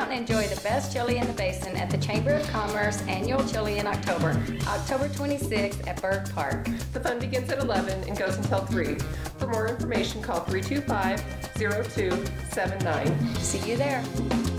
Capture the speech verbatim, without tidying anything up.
out and enjoy the best chili in the basin at the Chamber of Commerce Annual Chili in October, October twenty-sixth at Berg Park. The fun begins at eleven and goes until three. For more information, call three two five, zero two seven nine. See you there.